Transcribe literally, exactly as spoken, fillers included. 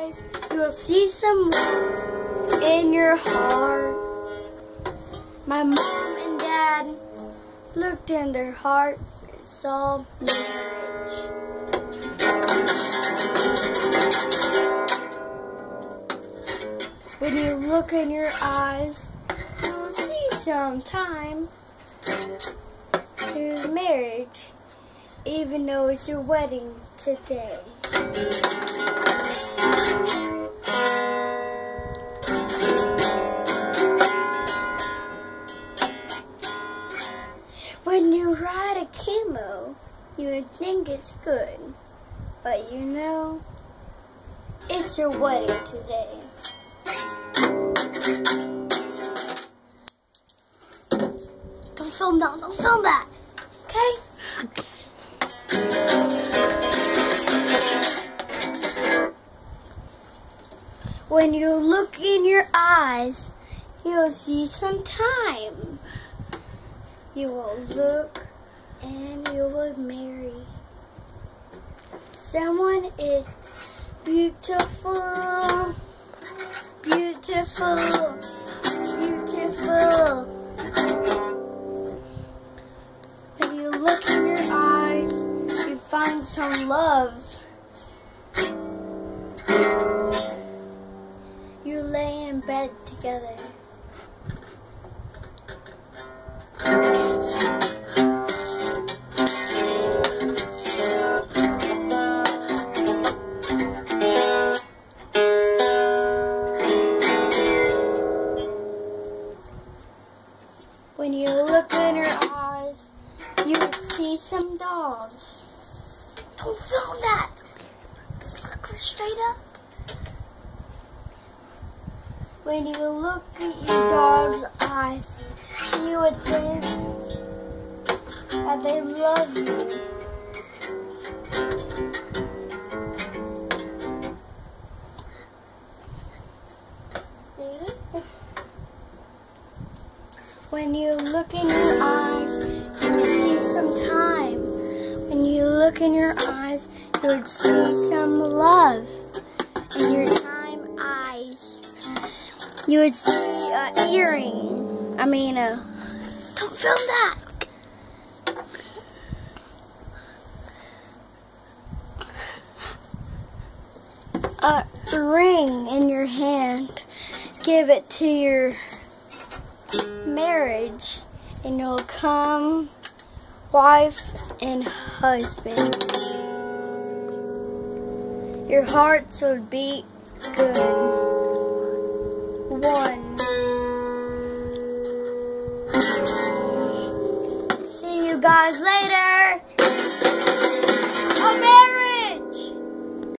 eyes, you'll see some love in your heart. My mom and dad looked in their hearts and saw marriage. When you look in your eyes, you'll see sometime there's marriage, even though it's your wedding today. When you ride a chemo, you would think it's good, but you know, it's your wedding today. Don't film that, don't film that, okay? When you look in your eyes, you'll see some time. You will look and you will marry. Someone is beautiful, beautiful, beautiful. When you look in your eyes, you find some love. You lay in bed together. When you look in her eyes, you would see some dogs. Don't film that! Just look her straight up. When you look at your dog's eyes, you would think that they love you. See? When you look in your eyes, you would see some time. When you look in your eyes, you would see some love in your time eyes. You would see an earring. I mean, a. Don't film that. A ring in your hand. Give it to your marriage, and you'll come wife and husband. Your hearts will beat good. One. See you guys later.